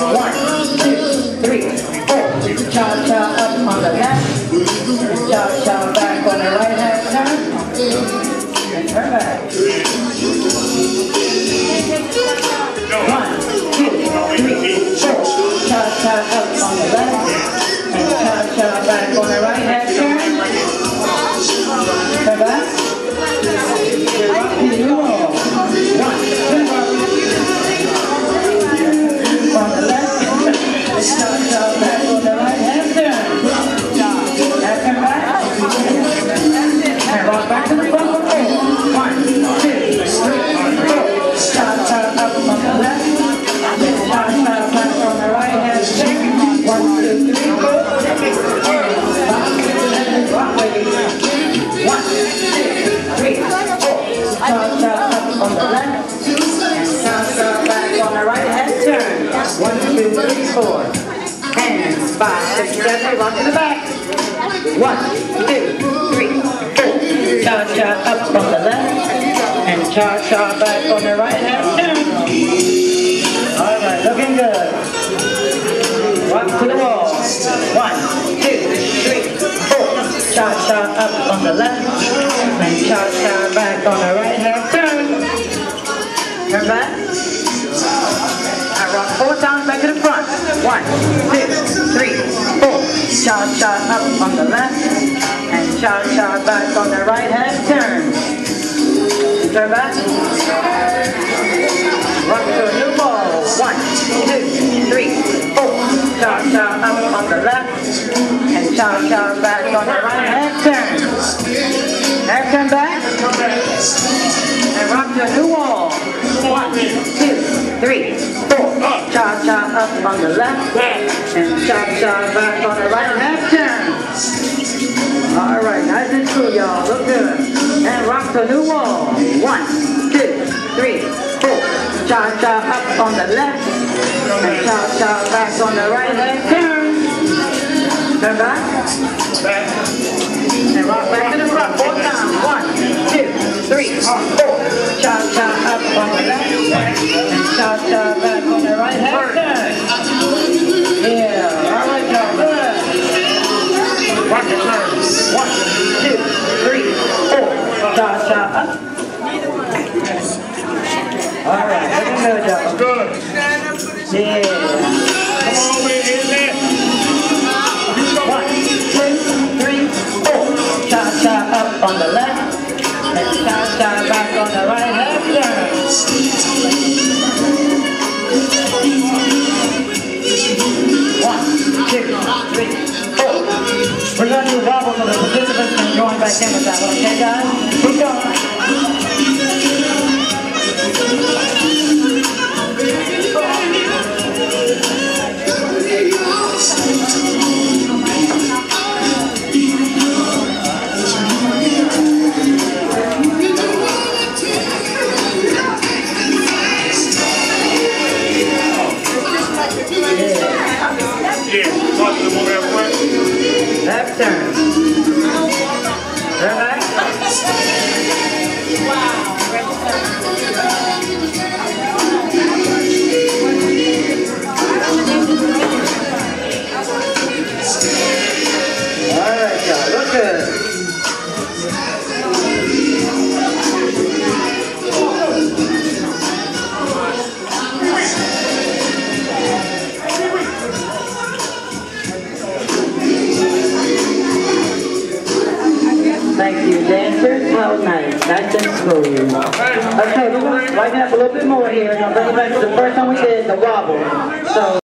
1, 2, 3, 4. Cha-cha up on the left. Cha-cha back on the right hand turn. And turn back. 1, 2, 3, 4. Cha-cha up on the left. And cha-cha back on the right hand turn. Turn back. Rock and roll. 1, 2, on the left. Cha-cha back on the right hand turn. Now turn back. And rock back to the front of the floor. 1, 2, 3, 4. Cha-cha up on the left. Cha-cha back on the right hand turn. 1, 2, 3, 4. And rock ladies. 1, 2, 3, 4. Cha-cha up on the left. Cha-cha back on the right hand turn. 1, 2, 3, 4. Hands, 5, 6, 7, rock in the back. 1, 2, 3, 4. Cha-cha up on the left. And cha-cha back on the right hand turn. Alright, looking good. Rock to the wall. 1, 2, 3, 4. Cha-cha up on the left. And cha-cha back on the right hand turn. Turn back. And rock 4 times back to the front. 1, 2, 3, 4. Cha-cha up on the left. And cha-cha back on the right hand turn. Turn back. Rock to a new ball. 1, 2, 3, 4. Cha-cha up on the left. And cha-cha back on the right hand turn. Now turn back. And rock to a new wall. 1, 2, 3, 4. Cha-cha up on the left. And cha-cha back on the right hand turn. Alright, nice and cool, y'all. Look good. And rock to a new wall. 1, 2, 3, 4. Cha-cha up on the left. And cha-cha back on the right hand turn. Turn back. And rock back to the front 4 times. 1, 2, 3, 4. Cha-cha up on the left. And cha-cha back on the right hand turn. Yeah, alright, y'all. Good. Rock the turn. 1, 2, 3, 4. Cha-cha up. Alright, looking good, y'all. Good. Yeah. Come on, baby, in there. 1, 2, 3, 4. Cha-cha up on the left. And cha-cha back on the right hand turn. 1, 2, 3, 4. We're going to do a wobble so the participants can join back in with that one, okay, guys? Keep going. Left turn. Turn back. Wow. Alright, y'all. Look good. Thank you, dancers. How nice. Nice and smooth. Okay, we're going to lighten up a little bit more here. And I'll bring you back to the first one we did, the wobble. So.